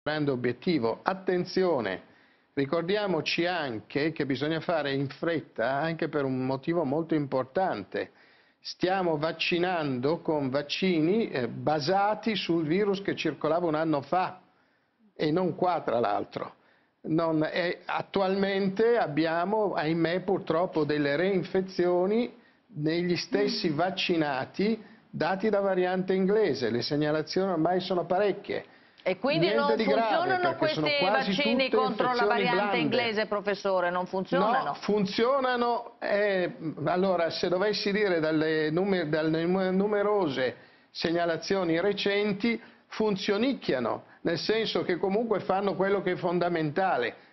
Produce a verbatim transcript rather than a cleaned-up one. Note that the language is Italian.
grande obiettivo. Attenzione, ricordiamoci anche che bisogna fare in fretta anche per un motivo molto importante. Stiamo vaccinando con vaccini eh, basati sul virus che circolava un anno fa e non qua, tra l'altro. Non, eh, attualmente abbiamo, ahimè, purtroppo delle reinfezioni negli stessi vaccinati dati da variante inglese. Le segnalazioni ormai sono parecchie. E quindi Niente non di grave, funzionano perché sono questi quasi vaccini tutte contro la infezioni variante blande. inglese, professore? Non funzionano? No, funzionano. Eh, allora, se dovessi dire dalle, numer dalle numerose segnalazioni recenti, funzionicchiano, nel senso che comunque fanno quello che è fondamentale,